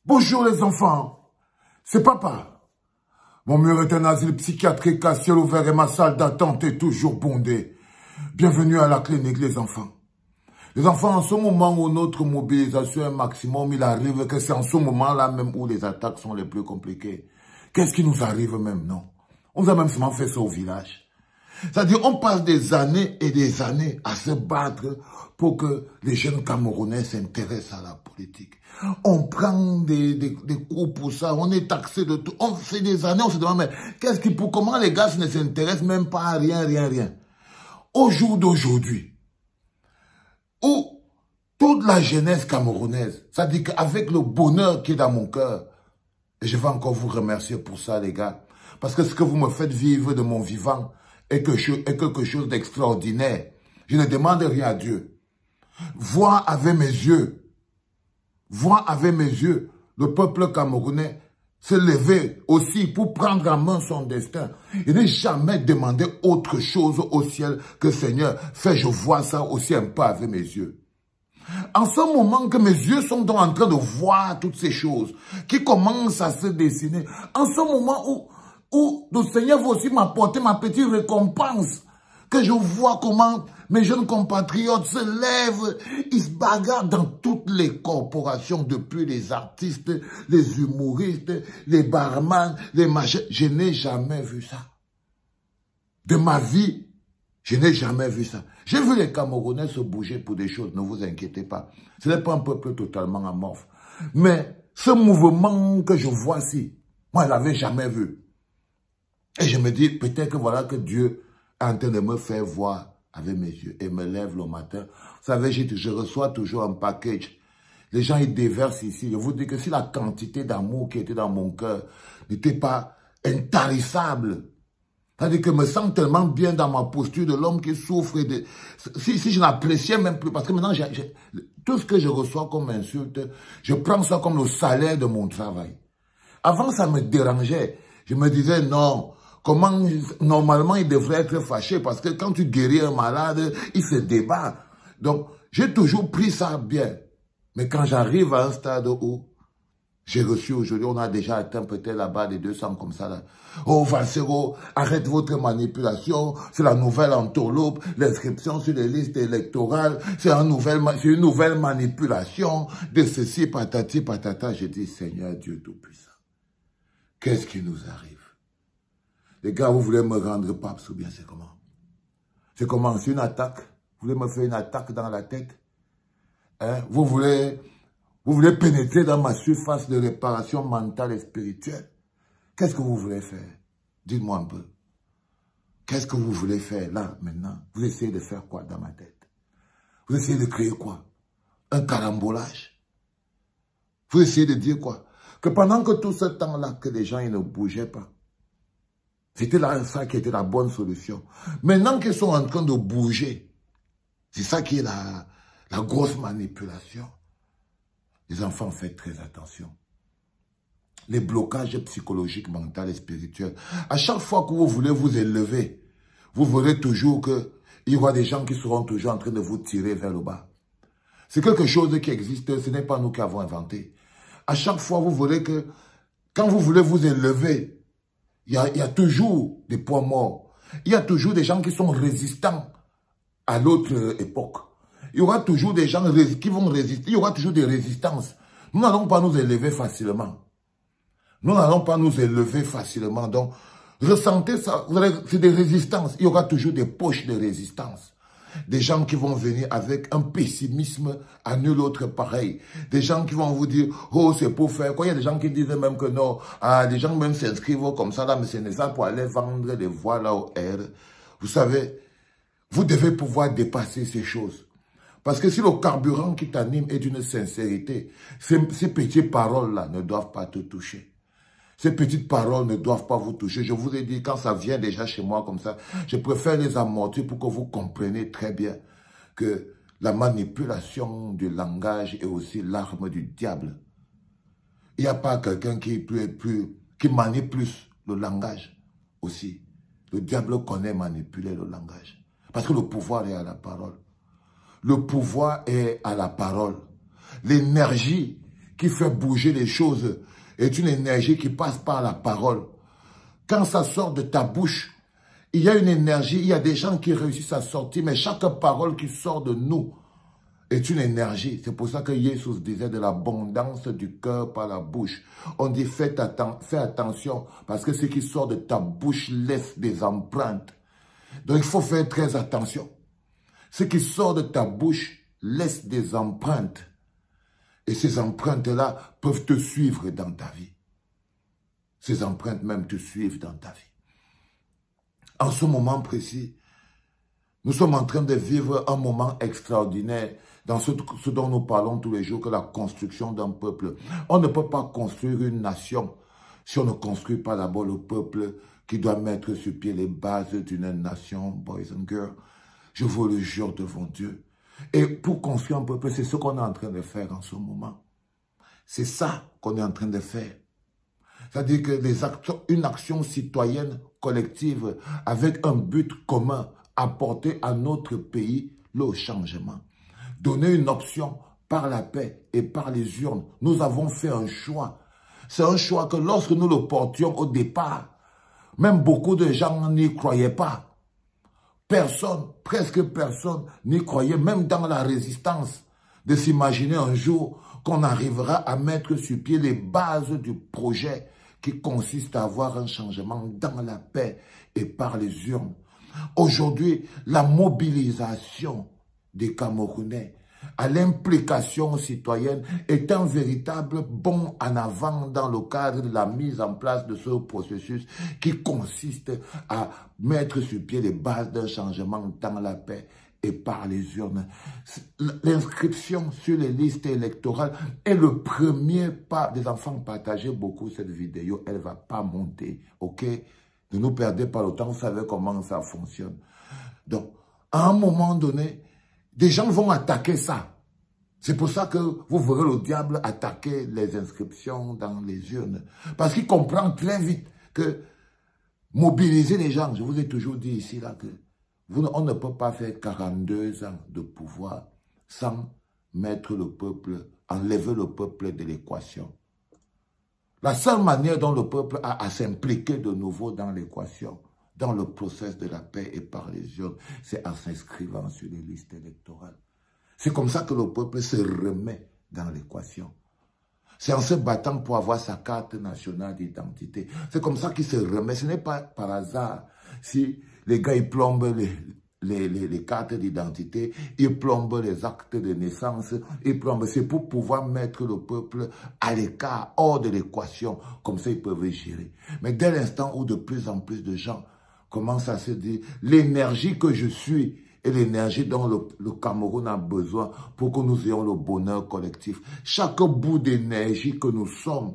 Bonjour les enfants, c'est papa. Mon mur est un asile psychiatrique à ciel ouvert et ma salle d'attente est toujours bondée. Bienvenue à la clinique les enfants. Les enfants, en ce moment où notre mobilisation est maximum, il arrive que c'est en ce moment-là même où les attaques sont les plus compliquées. Qu'est-ce qui nous arrive même, non? On nous a même seulement fait ça au village. C'est-à-dire, on passe des années et des années à se battre pour que les jeunes Camerounais s'intéressent à la politique. On prend des cours pour ça, on est taxé de tout. On fait des années, on se demande, mais comment les gars ne s'intéressent même pas à rien. Au jour d'aujourd'hui, où toute la jeunesse camerounaise, c'est-à-dire qu'avec le bonheur qui est dans mon cœur, et je vais encore vous remercier pour ça, les gars, parce que ce que vous me faites vivre de mon vivant est quelque chose d'extraordinaire. Je ne demande rien à Dieu. Voir avec mes yeux, le peuple camerounais se lever aussi pour prendre en main son destin. Il n'est jamais demandé autre chose au ciel que Seigneur, fais je vois ça aussi un peu avec mes yeux. En ce moment que mes yeux sont donc en train de voir toutes ces choses qui commencent à se dessiner, en ce moment où le Seigneur va aussi m'apporter ma petite récompense, que je vois comment mes jeunes compatriotes se lèvent, ils se bagarrent dans toutes les corporations, depuis les artistes, les humoristes, les barman, les machins. Je n'ai jamais vu ça. De ma vie, je n'ai jamais vu ça. J'ai vu les Camerounais se bouger pour des choses, ne vous inquiétez pas. Ce n'est pas un peuple totalement amorphe. Mais ce mouvement que je vois ici, moi, je ne l'avais jamais vu. Et je me dis, peut-être que voilà que Dieu est en train de me faire voir avec mes yeux et me lève le matin. Vous savez, je reçois toujours un package. Les gens, ils déversent ici. Je vous dis que si la quantité d'amour qui était dans mon cœur n'était pas intarissable, c'est-à-dire que je me sens tellement bien dans ma posture de l'homme qui souffre. Si je n'appréciais même plus, parce que maintenant, tout ce que je reçois comme insulte, je prends ça comme le salaire de mon travail. Avant, ça me dérangeait. Je me disais, non, normalement, il devrait être fâché, parce que quand tu guéris un malade, il se débat. Donc, j'ai toujours pris ça bien. Mais quand j'arrive à un stade où j'ai reçu aujourd'hui, on a déjà atteint peut-être là-bas des 200 comme ça. Là. Oh, Valsero, arrête votre manipulation. C'est la nouvelle entourloupe. L'inscription sur les listes électorales. C'est une nouvelle manipulation de ceci, patati, patata. J'ai dit, Seigneur Dieu Tout-Puissant, qu'est-ce qui nous arrive? Les gars, vous voulez me rendre pape ou bien c'est comment? C'est comment? C'est une attaque? Vous voulez me faire une attaque dans la tête? Hein? Vous voulez pénétrer dans ma surface de réparation mentale et spirituelle. Qu'est-ce que vous voulez faire? Dites-moi un peu. Qu'est-ce que vous voulez faire là, maintenant? Vous essayez de faire quoi dans ma tête? Vous essayez de créer quoi? Un carambolage? Vous essayez de dire quoi? Que pendant que tout ce temps-là, que les gens ils ne bougeaient pas, c'était là ça qui était la bonne solution. Maintenant qu'ils sont en train de bouger, c'est ça qui est la grosse manipulation. Les enfants, faites très attention. Les blocages psychologiques, mentaux et spirituels. À chaque fois que vous voulez vous élever, vous verrez toujours qu'il y aura des gens qui seront toujours en train de vous tirer vers le bas. C'est quelque chose qui existe, ce n'est pas nous qui avons inventé. À chaque fois, vous verrez que quand vous voulez vous élever, il y a toujours des poids morts. Il y a toujours des gens qui sont résistants à l'autre époque. Il y aura toujours des gens qui vont résister. Il y aura toujours des résistances. Nous n'allons pas nous élever facilement. Nous n'allons pas nous élever facilement. Donc, ressentez ça. C'est des résistances. Il y aura toujours des poches de résistance. Des gens qui vont venir avec un pessimisme à nul autre pareil. Des gens qui vont vous dire, oh, c'est pour faire quoi? Il y a des gens qui disent même que non. Ah, des gens même s'inscrivent comme ça, là, mais c'est ça pour aller vendre des voix là au R. Vous savez, vous devez pouvoir dépasser ces choses. Parce que si le carburant qui t'anime est d'une sincérité, ces petites paroles-là ne doivent pas te toucher. Ces petites paroles ne doivent pas vous toucher. Je vous ai dit, quand ça vient déjà chez moi comme ça, je préfère les amortir pour que vous compreniez très bien que la manipulation du langage est aussi l'arme du diable. Il n'y a pas quelqu'un qui manie plus le langage aussi. Le diable connaît manipuler le langage. Parce que le pouvoir est à la parole. Le pouvoir est à la parole. L'énergie qui fait bouger les choses est une énergie qui passe par la parole. Quand ça sort de ta bouche, il y a une énergie, il y a des gens qui réussissent à sortir, mais chaque parole qui sort de nous est une énergie. C'est pour ça que Jésus disait de l'abondance du cœur par la bouche. On dit fais attention parce que ce qui sort de ta bouche laisse des empreintes. Donc il faut faire très attention. Ce qui sort de ta bouche laisse des empreintes. Et ces empreintes-là peuvent te suivre dans ta vie. Ces empreintes même te suivent dans ta vie. En ce moment précis, nous sommes en train de vivre un moment extraordinaire dans ce dont nous parlons tous les jours, que la construction d'un peuple. On ne peut pas construire une nation si on ne construit pas d'abord le peuple qui doit mettre sur pied les bases d'une nation, boys and girls. Je vous le jure devant Dieu. Et pour construire un peuple, c'est ce qu'on est en train de faire en ce moment. C'est ça qu'on est en train de faire. C'est-à-dire que une action citoyenne collective avec un but commun, apporter à notre pays le changement. Donner une option par la paix et par les urnes. Nous avons fait un choix. C'est un choix que lorsque nous le portions au départ, même beaucoup de gens n'y croyaient pas. Personne, presque personne n'y croyait, même dans la résistance, de s'imaginer un jour qu'on arrivera à mettre sur pied les bases du projet qui consiste à avoir un changement dans la paix et par les urnes. Aujourd'hui, la mobilisation des Camerounais à l'implication citoyenne est un véritable bond en avant dans le cadre de la mise en place de ce processus qui consiste à mettre sur pied les bases d'un changement dans la paix et par les urnes. L'inscription sur les listes électorales est le premier pas. Des enfants, partagez beaucoup cette vidéo, elle ne va pas monter, ok? Ne nous perdez pas le temps, vous savez comment ça fonctionne. Donc, à un moment donné, des gens vont attaquer ça. C'est pour ça que vous verrez le diable attaquer les inscriptions dans les urnes. Parce qu'il comprend très vite que mobiliser les gens, je vous ai toujours dit ici, là, que on ne peut pas faire 42 ans de pouvoir sans mettre le peuple, enlever le peuple de l'équation. La seule manière dont le peuple a à s'impliquer de nouveau dans l'équation, dans le processus de la paix et par les urnes, c'est en s'inscrivant sur les listes électorales. C'est comme ça que le peuple se remet dans l'équation. C'est en se battant pour avoir sa carte nationale d'identité. C'est comme ça qu'il se remet. Ce n'est pas par hasard si les gars ils plombent les cartes d'identité, ils plombent les actes de naissance, ils plombent. C'est pour pouvoir mettre le peuple à l'écart, hors de l'équation. Comme ça, ils peuvent gérer. Mais dès l'instant où de plus en plus de gens commencent à se dire l'énergie que je suis et l'énergie dont le Cameroun a besoin pour que nous ayons le bonheur collectif. Chaque bout d'énergie que nous sommes,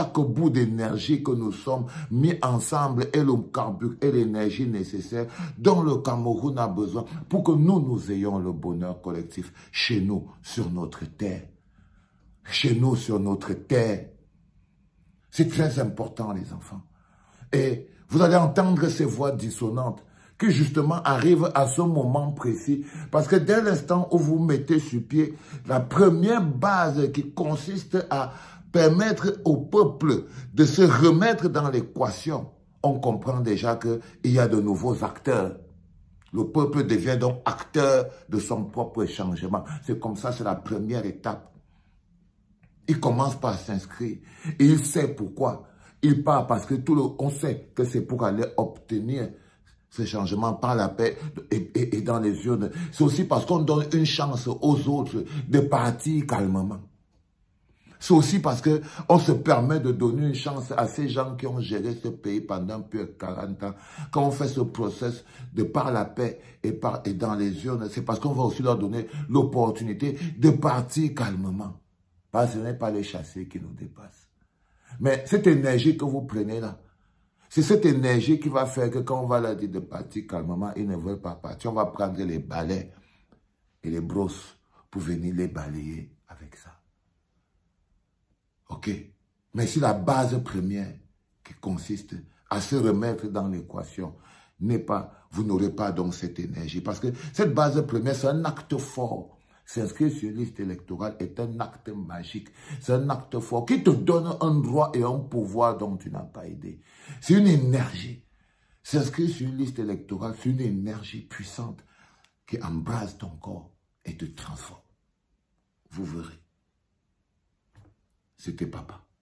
mis ensemble est le carburant et l'énergie nécessaire dont le Cameroun a besoin pour que nous ayons le bonheur collectif chez nous, sur notre terre. Chez nous, sur notre terre. C'est très important, les enfants. Et vous allez entendre ces voix dissonantes qui justement arrivent à ce moment précis. Parce que dès l'instant où vous mettez sur pied la première base qui consiste à permettre au peuple de se remettre dans l'équation, on comprend déjà qu'il y a de nouveaux acteurs. Le peuple devient donc acteur de son propre changement. C'est comme ça, c'est la première étape. Il commence par s'inscrire et il sait pourquoi. Il part parce que on sait que c'est pour aller obtenir ce changement par la paix et dans les urnes. C'est aussi parce qu'on donne une chance aux autres de partir calmement. C'est aussi parce qu'on se permet de donner une chance à ces gens qui ont géré ce pays pendant plus de 40 ans. Quand on fait ce process de par la paix et dans les urnes, c'est parce qu'on va aussi leur donner l'opportunité de partir calmement. Parce que ce n'est pas les chassés qui nous dépassent. Mais cette énergie que vous prenez là, c'est cette énergie qui va faire que quand on va leur dire de partir calmement, ils ne veulent pas partir. On va prendre les balais et les brosses pour venir les balayer avec ça. Ok? Mais si la base première qui consiste à se remettre dans l'équation n'est pas, vous n'aurez pas donc cette énergie. Parce que cette base première, c'est un acte fort S'inscrire sur une liste électorale est un acte magique. C'est un acte fort qui te donne un droit et un pouvoir dont tu n'as pas idée. C'est une énergie. S'inscrire sur une liste électorale, c'est une énergie puissante qui embrase ton corps et te transforme. Vous verrez. C'était papa.